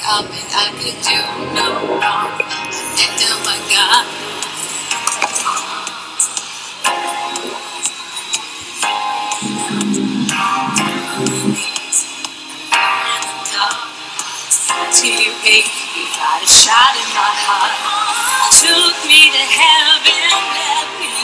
nothing I could do no wrong. And oh my God. Till you gave me got a shot in my heart, took me to heaven, let me